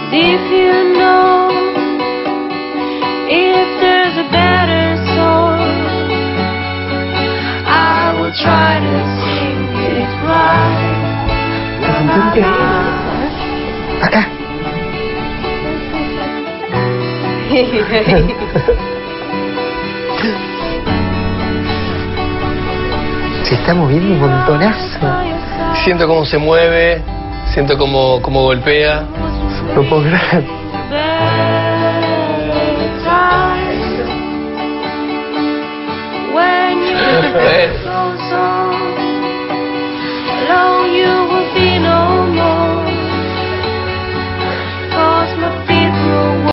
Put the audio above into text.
if you know if there's a better song, I will try to sing it right. Acá. Se está moviendo un montonazo. Siento cómo se mueve, siento cómo golpea. No puedo creer. When you